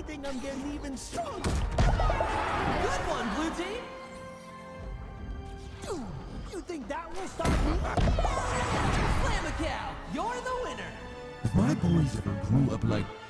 think I'm getting even stronger. Good one, blue team! You think that will stop me? Slam a cow! You're the winner! If my boys ever grew up like